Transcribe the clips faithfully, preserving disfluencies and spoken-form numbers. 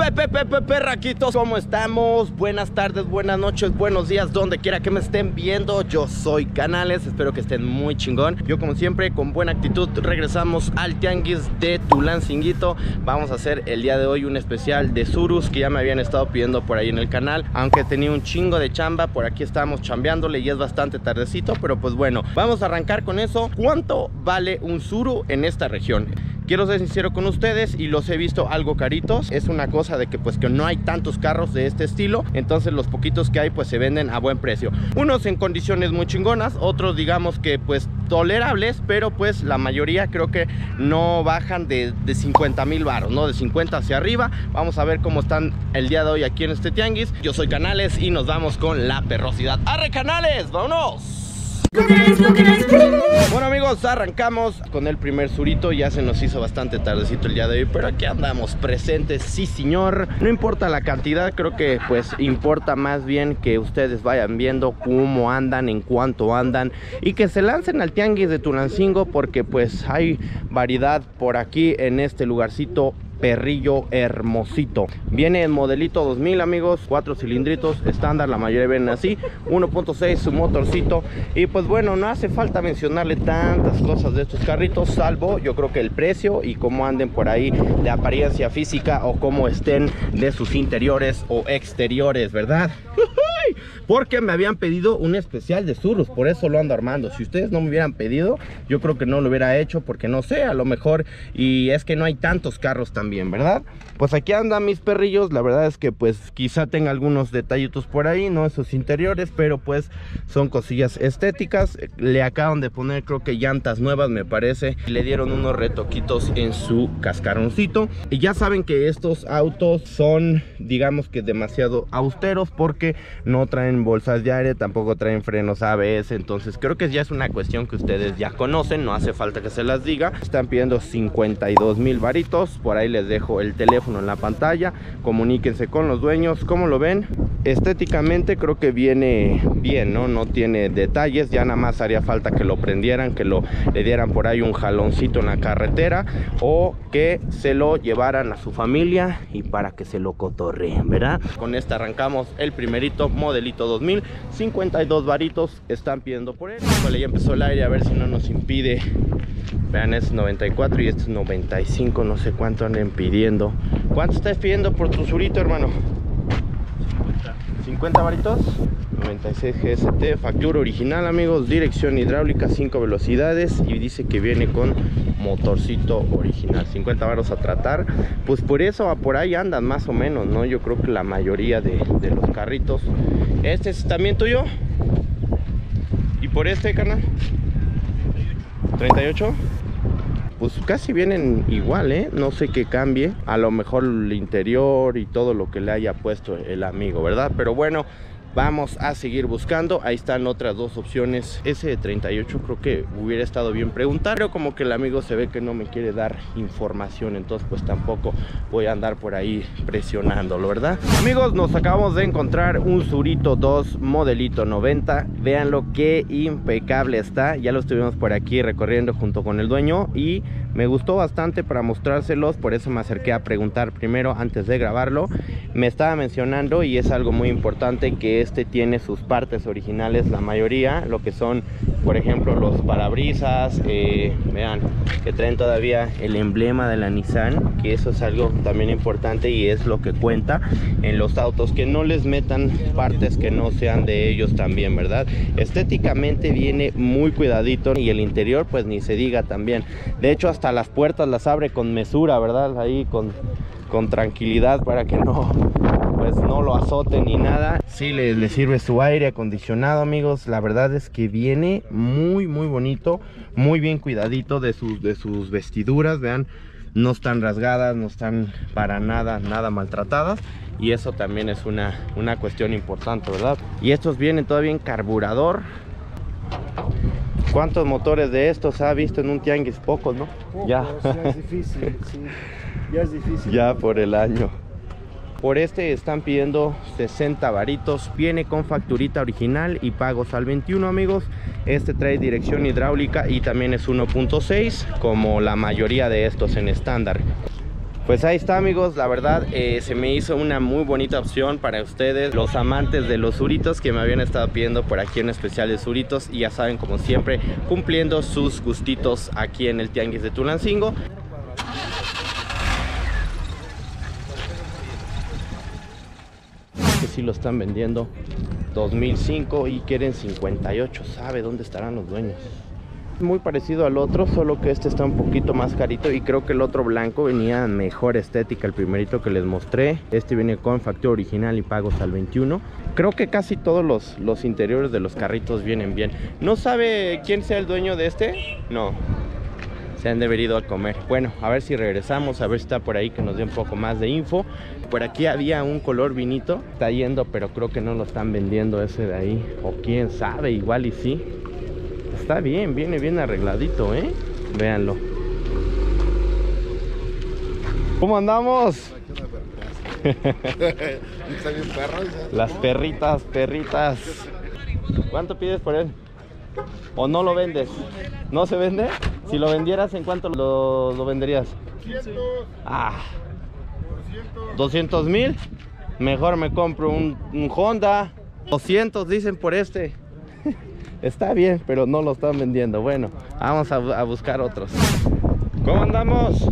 Pepe, Pepe, perraquitos, ¿cómo estamos? Buenas tardes, buenas noches, buenos días, donde quiera que me estén viendo. Yo soy Canales, espero que estén muy chingón. Yo como siempre, con buena actitud, regresamos al tianguis de Tulancinguito. Vamos a hacer el día de hoy un especial de surus que ya me habían estado pidiendo por ahí en el canal. Aunque tenía un chingo de chamba, por aquí estábamos chambeándole y es bastante tardecito, pero pues bueno, vamos a arrancar con eso. ¿Cuánto vale un suru en esta región? Quiero ser sincero con ustedes y los he visto algo caritos. Es una cosa de que pues que no hay tantos carros de este estilo, entonces los poquitos que hay pues se venden a buen precio. Unos en condiciones muy chingonas, otros digamos que pues tolerables, pero pues la mayoría creo que no bajan de, de cincuenta mil baros, ¿no? De cincuenta hacia arriba. Vamos a ver cómo están el día de hoy aquí en este tianguis. Yo soy Canales y nos vamos con la perrosidad. ¡Arre, Canales! ¡Vámonos! Bueno amigos, arrancamos con el primer surito. Ya se nos hizo bastante tardecito el día de hoy, pero aquí andamos presentes, sí señor. No importa la cantidad, creo que pues importa más bien que ustedes vayan viendo cómo andan, en cuánto andan, y que se lancen al tianguis de Tulancingo, porque pues hay variedad por aquí en este lugarcito perrillo hermosito. Viene en modelito dos mil amigos, cuatro cilindritos estándar, la mayoría vienen así, uno punto seis su motorcito. Y pues bueno, no hace falta mencionarle tantas cosas de estos carritos, salvo yo creo que el precio y cómo anden por ahí de apariencia física, o cómo estén de sus interiores o exteriores, ¿verdad? Porque me habían pedido un especial de surus, por eso lo ando armando. Si ustedes no me hubieran pedido, yo creo que no lo hubiera hecho, porque no sé, a lo mejor, y es que no hay tantos carros también, ¿verdad? Pues aquí andan mis perrillos. La verdad es que pues quizá tenga algunos detallitos por ahí, no esos interiores, pero pues son cosillas estéticas. Le acaban de poner creo que llantas nuevas, me parece, le dieron unos retoquitos en su cascaroncito. Y ya saben que estos autos son, digamos que demasiado austeros, porque no traen bolsas de aire, tampoco traen frenos A B S, entonces creo que ya es una cuestión que ustedes ya conocen, no hace falta que se las diga. Están pidiendo cincuenta y dos mil varitos, por ahí les dejo el teléfono en la pantalla, comuníquense con los dueños. ¿Cómo lo ven? Estéticamente creo que viene bien, ¿no? No tiene detalles, ya nada más haría falta que lo prendieran, que lo le dieran por ahí un jaloncito en la carretera, o que se lo llevaran a su familia y para que se lo cotorreen, ¿verdad? Con este arrancamos el primerito, modelito dos mil, cincuenta y dos varitos están pidiendo por él. Vale, ya empezó el aire, a ver si no nos impide. Vean, este es noventa y cuatro y este es noventa y cinco, no sé cuánto anden pidiendo. ¿Cuánto estás pidiendo por tu surito, hermano? cincuenta varitos. noventa y seis G S T, factura original amigos, dirección hidráulica, cinco velocidades, y dice que viene con motorcito original. Cincuenta varos a tratar, pues por eso por ahí andan más o menos, ¿no? Yo creo que la mayoría de, de los carritos. ¿Este es también tuyo? ¿Y por este, carnal? treinta y ocho. Pues casi vienen igual, ¿eh? No sé qué cambie, a lo mejor el interior y todo lo que le haya puesto el amigo, ¿verdad? Pero bueno, vamos a seguir buscando. Ahí están otras dos opciones. Ese de treinta y ocho creo que hubiera estado bien preguntar, pero como que el amigo se ve que no me quiere dar información, entonces pues tampoco voy a andar por ahí presionándolo, ¿verdad? Amigos, nos acabamos de encontrar un Surito dos modelito noventa. Véanlo qué impecable está. Ya lo estuvimos por aquí recorriendo junto con el dueño y me gustó bastante para mostrárselos, por eso me acerqué a preguntar primero antes de grabarlo. Me estaba mencionando, y es algo muy importante, que este tiene sus partes originales, la mayoría, lo que son por ejemplo los parabrisas, eh, vean que traen todavía el emblema de la Nissan, que eso es algo también importante y es lo que cuenta en los autos, que no les metan partes que no sean de ellos también, ¿verdad? Estéticamente viene muy cuidadito, y el interior pues ni se diga también. De hecho hasta las puertas las abre con mesura, ¿verdad? Ahí con, con tranquilidad para que no pues no lo azoten ni nada. Sí, le, le sirve su aire acondicionado amigos. La verdad es que viene muy muy bonito, muy bien cuidadito de sus, de sus vestiduras. Vean, no están rasgadas, no están para nada, nada maltratadas. Y eso también es una, una cuestión importante, ¿verdad? Y estos vienen todavía en carburador. ¿Cuántos motores de estos ha visto en un tianguis? Pocos, ¿no? Pocos, ya. ya es difícil, sí. Ya es difícil. Ya por el año. Por este están pidiendo sesenta varitos, viene con facturita original y pagos al veintiuno amigos. Este trae dirección hidráulica y también es uno punto seis, como la mayoría de estos en estándar. Pues ahí está, amigos, la verdad eh, se me hizo una muy bonita opción para ustedes, los amantes de los suritos que me habían estado pidiendo por aquí en especial de suritos, y ya saben, como siempre, cumpliendo sus gustitos aquí en el Tianguis de Tulancingo. Que sí lo están vendiendo dos mil cinco y quieren cincuenta y ocho, ¿sabe dónde estarán los dueños? Muy parecido al otro, solo que este está un poquito más carito, y creo que el otro blanco venía mejor estética, el primerito que les mostré. Este viene con factura original y pagos al veintiuno. Creo que casi todos los, los interiores de los carritos vienen bien. ¿No sabe quién sea el dueño de este? No, se han debido a comer. Bueno, a ver si regresamos, a ver si está por ahí que nos dé un poco más de info. Por aquí había un color vinito, está yendo, pero creo que no lo están vendiendo ese de ahí, o quién sabe, igual y sí. Está bien, viene bien arregladito, ¿eh? Véanlo. ¿Cómo andamos? Las perritas, perritas. ¿Cuánto pides por él? ¿O no lo vendes? ¿No se vende? Si lo vendieras, ¿en cuánto lo, lo venderías? Ah, ¿doscientos mil? Mejor me compro un, un Honda. doscientos dicen por este. Está bien, pero no lo están vendiendo. Bueno, vamos a, a buscar otros. ¿Cómo andamos?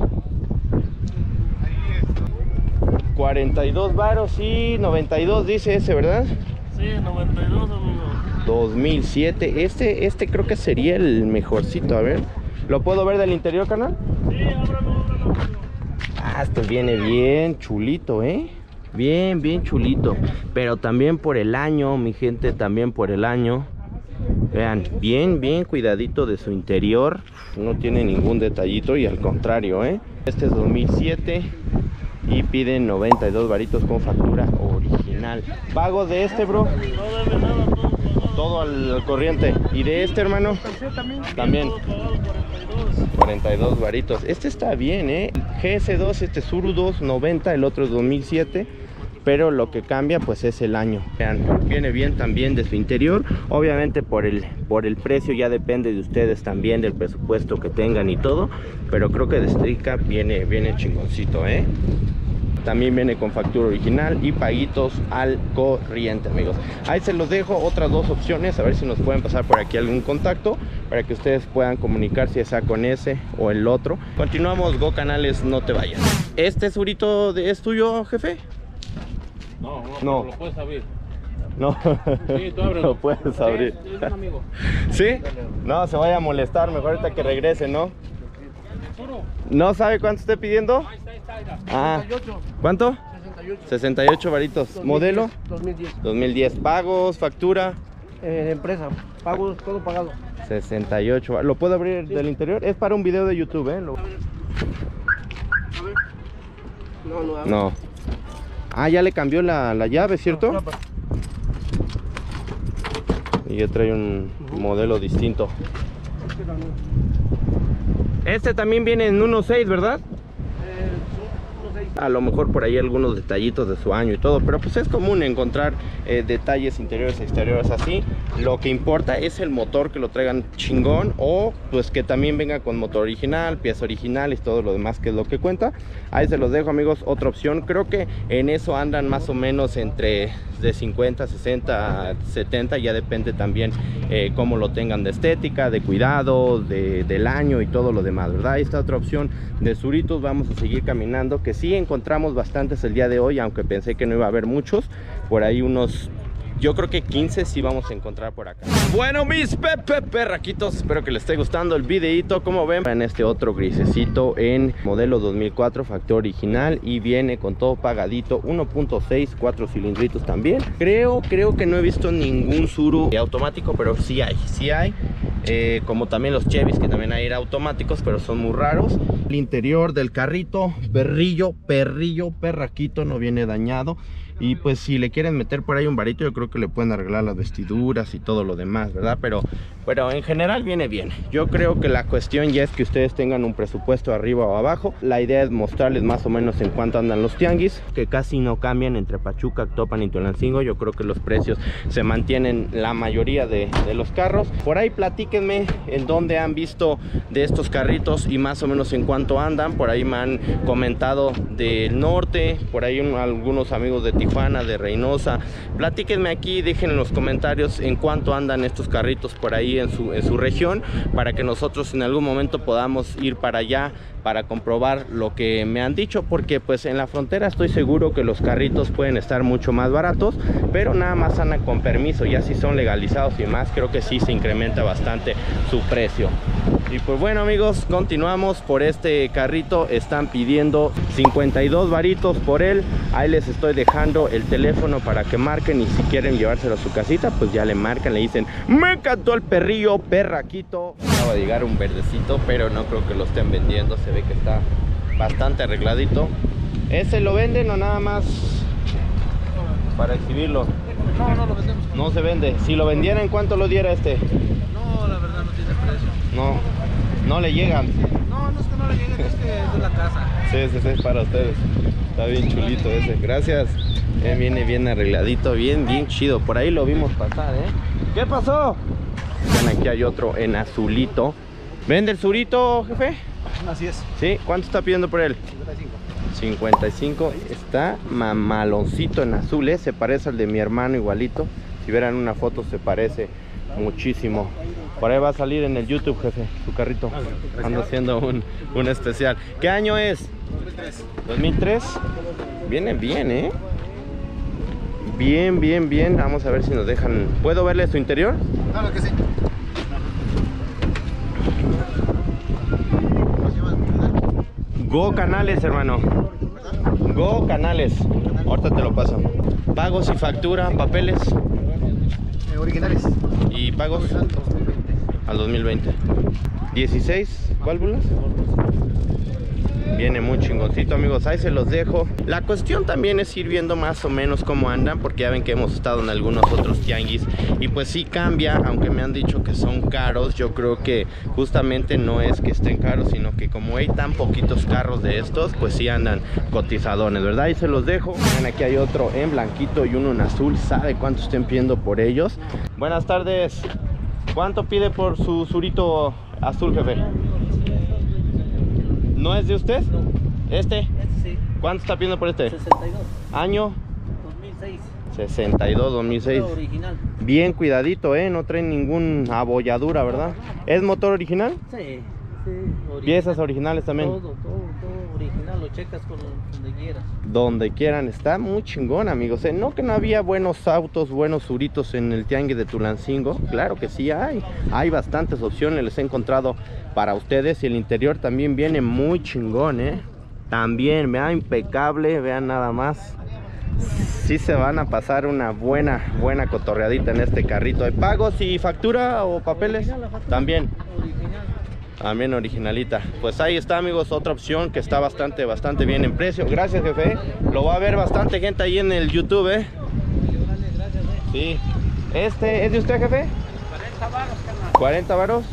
cuarenta y dos varos y noventa y dos dice ese, ¿verdad? Sí, noventa y dos, amigo. dos mil siete. Este, este creo que sería el mejorcito. A ver, ¿lo puedo ver del interior, canal? Sí, ábralo, ábralo, amigo. Ah, esto viene bien chulito, ¿eh? Bien, bien chulito. Pero también por el año, mi gente, también por el año. Vean, bien, bien cuidadito de su interior. No tiene ningún detallito y al contrario, ¿eh? Este es dos mil siete y piden noventa y dos varitos con factura original. ¿Pago de este, bro? No debe nada, todo pagado. Todo al, al corriente. ¿Y de este, hermano? También. Todo pagado, cuarenta y dos. cuarenta y dos varitos. Este está bien, ¿eh? G S dos, este Tsuru dos noventa, el otro es dos mil siete. Pero lo que cambia pues es el año. Vean, viene bien también de su interior. Obviamente por el, por el precio ya depende de ustedes también, del presupuesto que tengan y todo. Pero creo que de Strica viene, viene chingoncito, ¿eh? También viene con factura original y paguitos al corriente, amigos. Ahí se los dejo, otras dos opciones, a ver si nos pueden pasar por aquí algún contacto para que ustedes puedan comunicar si sea con ese o el otro. Continuamos, Go Canales, no te vayas. ¿Este surito de, es tuyo, jefe? No, no, No. lo puedes abrir. No, Sí, tú ábrelo. lo puedes abrir. Sí, es un amigo. ¿Sí? No, se vaya a molestar, mejor ahorita que regrese, ¿no? Puro. ¿No sabe cuánto esté pidiendo? Ahí está, ahí está, ahí está. Ah, sesenta y ocho. ¿cuánto? sesenta y ocho. sesenta y ocho varitos. ¿Modelo? dos mil diez. dos mil diez. ¿Pagos? ¿Factura? Eh, empresa, pagos, todo pagado. sesenta y ocho. ¿Lo puedo abrir del interior? Es para un video de YouTube, ¿eh? Lo- No, no, abre. No. Ah, ya le cambió la, la llave, ¿cierto? No, tapa. Y ya trae un modelo distinto. Este también. Este también viene en uno punto seis, ¿verdad? Eh, son unos seis. A lo mejor por ahí algunos detallitos de su año y todo, pero pues es común encontrar eh, detalles interiores e exteriores así. Lo que importa es el motor, que lo traigan chingón, o pues que también venga con motor original, pieza original y todo lo demás, que es lo que cuenta. Ahí se los dejo, amigos, otra opción. Creo que en eso andan más o menos entre de cincuenta, sesenta, setenta, ya depende también eh, cómo lo tengan de estética, de cuidado, de, del año y todo lo demás, ¿verdad? Ahí está otra opción de suritos. Vamos a seguir caminando, que sí encontramos bastantes el día de hoy, aunque pensé que no iba a haber muchos. Por ahí unos, yo creo que quince sí vamos a encontrar por acá. Bueno, mis pepe perraquitos, espero que les esté gustando el videito. Como ven, en este otro grisecito en modelo dos mil cuatro, factor original, y viene con todo pagadito, uno punto seis, cuatro cilindritos también. Creo, creo que no he visto ningún Tsuru automático, pero sí hay, sí hay. Eh, como también los Chevys, que también hay automáticos, pero son muy raros. El interior del carrito, perrillo, perrillo, perraquito, no viene dañado. Y pues si le quieren meter por ahí un varito, yo creo que le pueden arreglar las vestiduras y todo lo demás, ¿verdad? Pero, pero en general viene bien. Yo creo que la cuestión ya es que ustedes tengan un presupuesto arriba o abajo. La idea es mostrarles más o menos en cuánto andan los tianguis, que casi no cambian entre Pachuca, Actopan y Tulancingo. Yo creo que los precios se mantienen la mayoría de, de los carros. Por ahí platíquenme platíquenme en dónde han visto de estos carritos y más o menos en cuánto andan. Por ahí me han comentado del norte, por ahí un, algunos amigos de Tijuana, de Reynosa. Platíquenme aquí, dejen en los comentarios en cuánto andan estos carritos por ahí en su, en su región, para que nosotros en algún momento podamos ir para allá para comprobar lo que me han dicho, porque pues en la frontera estoy seguro que los carritos pueden estar mucho más baratos, pero nada más andan con permiso. Ya si son legalizados y más, creo que sí se incrementa bastante su precio. Y pues bueno, amigos, continuamos. Por este carrito están pidiendo cincuenta y dos varitos por él. Ahí les estoy dejando el teléfono para que marquen, y si quieren llevárselo a su casita, pues ya le marcan, le dicen: me encantó el perrillo, perraquito. Acaba de llegar un verdecito, pero no creo que lo estén vendiendo. Se ve que está bastante arregladito. ¿Ese lo venden o nada más para exhibirlo? No, no lo vendemos. No se vende. Si lo vendieran, ¿cuánto lo diera este? No, la verdad no tiene precio. No, no le llegan. No, no es que no le lleguen, es que es de la casa. Sí, sí, sí, es para ustedes. Está bien chulito ese. Gracias. Eh, viene bien arregladito, bien, bien chido. Por ahí lo vimos pasar, ¿eh? ¿Qué pasó? Vean, aquí hay otro en azulito. ¿Vende el surito, jefe? Así es. Sí, ¿cuánto está pidiendo por él? cincuenta y cinco. cincuenta y cinco. Está mamaloncito en azul, ¿eh? Se parece al de mi hermano igualito. Si vieran una foto se parece muchísimo. Por ahí va a salir en el YouTube, jefe, su carrito. Ando haciendo un, un especial. ¿Qué año es? dos mil tres. Viene bien, ¿eh? Bien, bien, bien. Vamos a ver si nos dejan. ¿Puedo verle su interior? Claro que sí. Go Canales, hermano. Go Canales. Ahorita te lo paso. Pagos y factura, papeles. Eh, originales. ¿Y pagos? Al dos mil veinte. dieciséis válvulas. Viene muy chingoncito, amigos. Ahí se los dejo. La cuestión también es ir viendo más o menos cómo andan, porque ya ven que hemos estado en algunos otros tianguis y pues sí cambia. Aunque me han dicho que son caros, yo creo que justamente no es que estén caros, sino que como hay tan poquitos carros de estos, pues sí andan cotizadones, ¿verdad? Ahí se los dejo. Miren, aquí hay otro en blanquito y uno en azul. ¿Sabe cuánto estén pidiendo por ellos? Buenas tardes. ¿Cuánto pide por su surito azul, jefe? ¿No es de usted? No. ¿Este? Este sí. ¿Cuánto está pidiendo por este? sesenta y dos. ¿Año? dos mil seis. sesenta y dos, dos mil seis. Motor original. Bien cuidadito, ¿eh? No trae ninguna abolladura, ¿verdad? ¿Es motor original? Sí, sí. Original. Piezas originales también. Todo, todo, todo original. Lo checas con donde quieras. Donde quieran. Está muy chingón, amigos, ¿eh? No que no había buenos autos, buenos suritos en el tianguis de Tulancingo. Claro que sí hay. Hay bastantes opciones, les he encontrado para ustedes. Y el interior también viene muy chingón, ¿eh? También, vean, impecable. Vean nada más. Sí se van a pasar una buena, buena cotorreadita en este carrito. ¿Hay pagos y factura o papeles? Original, la factura. También. Original. También originalita. Pues ahí está, amigos, otra opción que está bastante, bastante bien en precio. Gracias, jefe. Lo va a ver bastante gente ahí en el YouTube, ¿eh? Gracias, eh. Sí. ¿Este es de usted, jefe? cuarenta varos, carnal. cuarenta varos.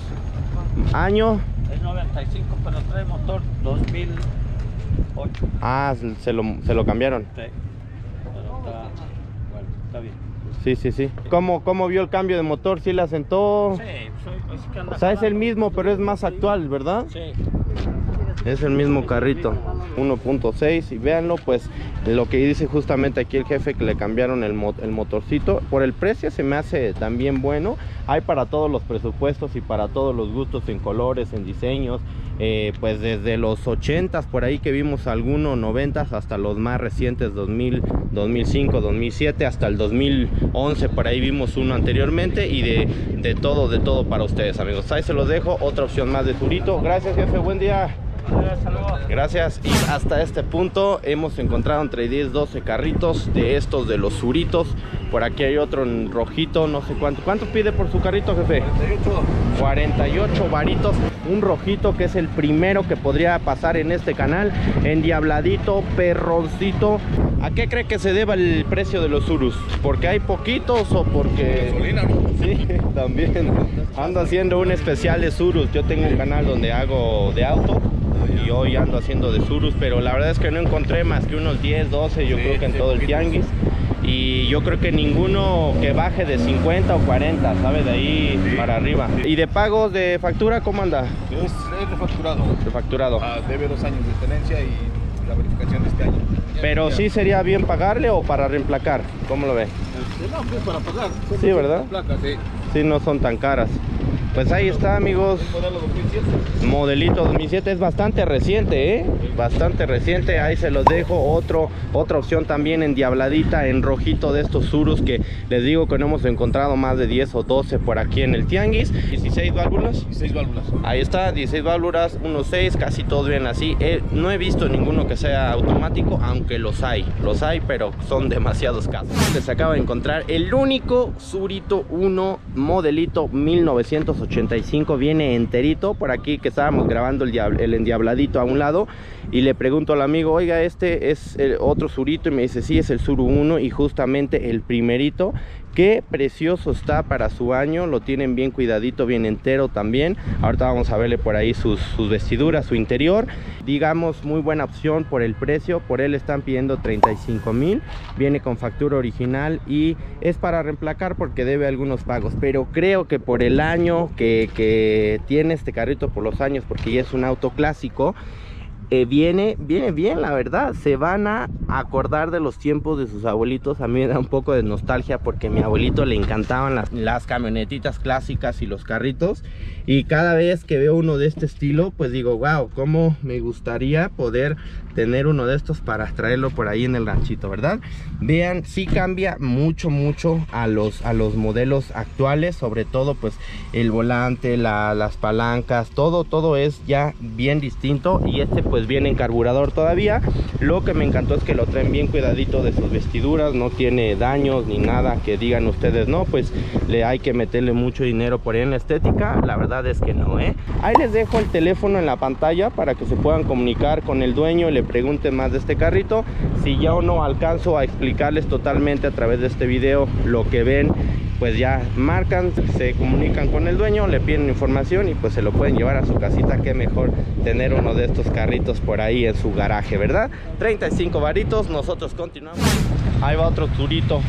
Año. Es noventa y cinco, pero trae motor dos mil ocho. Ah, se lo, se lo cambiaron. Sí. Pero está, bueno, está bien. Sí, sí, sí. ¿Cómo, cómo vio el cambio de motor? ¿Sí le asentó? Sí, soy, es que anda O sea, es el jalando. mismo, pero es más actual, ¿verdad? Sí. Es el mismo carrito, uno punto seis, y véanlo, pues lo que dice justamente aquí el jefe, que le cambiaron el, mo el motorcito. Por el precio se me hace también bueno. Hay para todos los presupuestos y para todos los gustos, en colores, en diseños. Eh, pues desde los ochentas por ahí que vimos algunos, noventas, hasta los más recientes, dos mil, dos mil cinco, dos mil siete, hasta el dos mil once por ahí vimos uno anteriormente. Y de, de todo, de todo para ustedes, amigos. Ahí se los dejo, otra opción más de surito. Gracias, jefe, buen día. Gracias. Y hasta este punto hemos encontrado entre diez, doce carritos de estos de los suritos. Por aquí hay otro en rojito, no sé cuánto. ¿Cuánto pide por su carrito, jefe? cuarenta y ocho varitos. Un rojito que es el primero que podría pasar en este canal. Endiabladito, perroncito. ¿A qué cree que se deba el precio de los surus? ¿Porque hay poquitos o porque...? Gasolina, ¿no? Sí, también. Ando haciendo un especial de surus. Yo tengo un canal donde hago de auto y hoy ando haciendo de Surus, pero la verdad es que no encontré más que unos diez, doce, yo Sí, creo que en sí, todo el poquitos. tianguis. Y yo creo que ninguno que baje de cincuenta o cuarenta, ¿sabes? De ahí Sí, para arriba. sí. ¿Y de pagos de factura cómo anda? Es, es refacturado. De facturado. Ah, debe dos años de tenencia y la verificación de este año. Pero Ya- sí sería bien pagarle o para reemplacar, ¿cómo lo ve? Este, no, pues para pagar. Solo Sí, ¿verdad? Placas, sí. Sí, no son tan caras. Pues ahí está, amigos. El modelo dos mil siete. Modelito dos mil siete, es bastante reciente, ¿eh? Bastante reciente, ahí se los dejo. Otro, otra opción también endiabladita, en rojito, de estos Surus que les digo que no hemos encontrado más de diez o doce por aquí en el tianguis. dieciséis válvulas. Y seis válvulas. Ahí está, dieciséis válvulas, uno seis, casi todos bien así. Eh, no he visto ninguno que sea automático, aunque los hay, los hay, pero son demasiados casos. Les acabo de encontrar el único Surito uno modelito mil novecientos ochenta y cinco, viene enterito. Por aquí que estábamos grabando el, diabl el endiabladito a un lado, y le pregunto al amigo, oiga, este es el otro Surito, y me dice, sí, es el Suru uno, y justamente el primerito. Qué precioso está para su año, lo tienen bien cuidadito, bien entero también. Ahorita vamos a verle por ahí sus, sus vestiduras, su interior. Digamos, muy buena opción por el precio. Por él están pidiendo treinta y cinco mil. Viene con factura original y es para reemplacar porque debe algunos pagos. Pero creo que por el año que, que tiene este carrito, por los años, porque ya es un auto clásico, Eh, viene, viene bien, la verdad. Se van a acordar de los tiempos de sus abuelitos. A mí me da un poco de nostalgia porque a mi abuelito le encantaban las, las camionetitas clásicas y los carritos. Y cada vez que veo uno de este estilo, pues digo, wow, cómo me gustaría poder tener uno de estos para traerlo por ahí en el ranchito, ¿verdad? Vean, sí cambia mucho, mucho a los, a los modelos actuales. Sobre todo, pues, el volante, la, las palancas, todo, todo es ya bien distinto. Y este, pues, viene en carburador todavía. Lo que me encantó es que lo traen bien cuidadito de sus vestiduras, no tiene daños ni nada que digan ustedes, no, pues le hay que meterle mucho dinero por ahí en la estética. La verdad es que no, ¿eh? Ahí les dejo el teléfono en la pantalla para que se puedan comunicar con el dueño y le pregunten más de este carrito. Si ya o no alcanzo a explicarles totalmente a través de este video lo que ven, pues ya marcan, se comunican con el dueño, le piden información y pues se lo pueden llevar a su casita. Qué mejor tener uno de estos carritos por ahí en su garaje, ¿verdad? treinta y cinco varitos, nosotros continuamos. Ahí va otro Surito.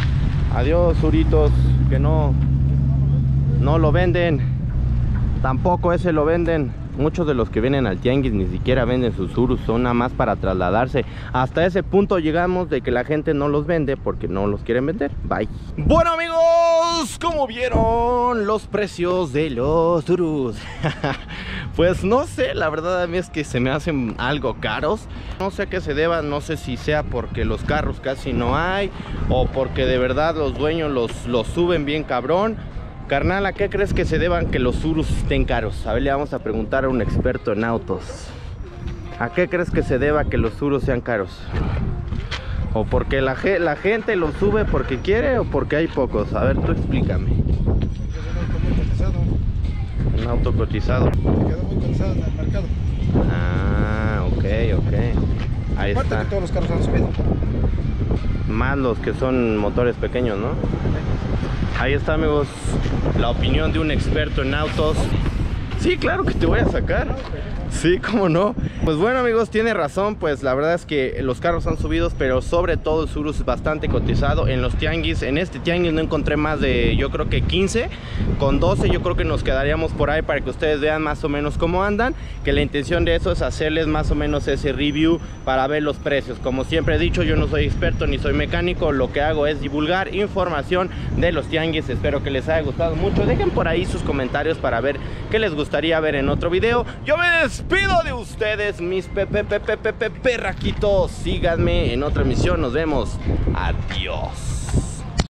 Adiós, Suritos, que no, no lo venden. Tampoco ese lo venden. Muchos de los que vienen al tianguis ni siquiera venden sus Surus, son nada más para trasladarse. Hasta ese punto llegamos de que la gente no los vende porque no los quieren vender. Bye. Bueno, amigos, como vieron los precios de los Surus. Pues no sé, la verdad a mí es que se me hacen algo caros. No sé a qué se deba, no sé si sea porque los carros casi no hay o porque de verdad los dueños los, los suben bien cabrón. Carnal, ¿a qué crees que se deban que los Surus estén caros? A ver, le vamos a preguntar a un experto en autos. ¿A qué crees que se deba que los Surus sean caros? ¿O porque la, la gente los sube porque quiere o porque hay pocos? A ver, tú explícame. Un auto cotizado. Quedó muy cotizado en el mercado. Ah, ok, ok. Ahí Aparte está. que todos los carros han subido. Más los que son motores pequeños, ¿no? Ahí está, amigos, la opinión de un experto en autos. Sí, claro que te voy a sacar. Sí, cómo no. Pues bueno, amigos, tiene razón. Pues la verdad es que los carros han subido, pero sobre todo el Surus es bastante cotizado. En los tianguis, en este tianguis no encontré más de, yo creo que quince. Con doce yo creo que nos quedaríamos por ahí para que ustedes vean más o menos cómo andan. Que la intención de eso es hacerles más o menos ese review para ver los precios. Como siempre he dicho, yo no soy experto ni soy mecánico. Lo que hago es divulgar información de los tianguis. Espero que les haya gustado mucho. Dejen por ahí sus comentarios para ver qué les gustaría ver en otro video. Yo me despido de ustedes, mis pepe pepe pepe perraquitos. Síganme en otra emisión. Nos vemos. Adiós.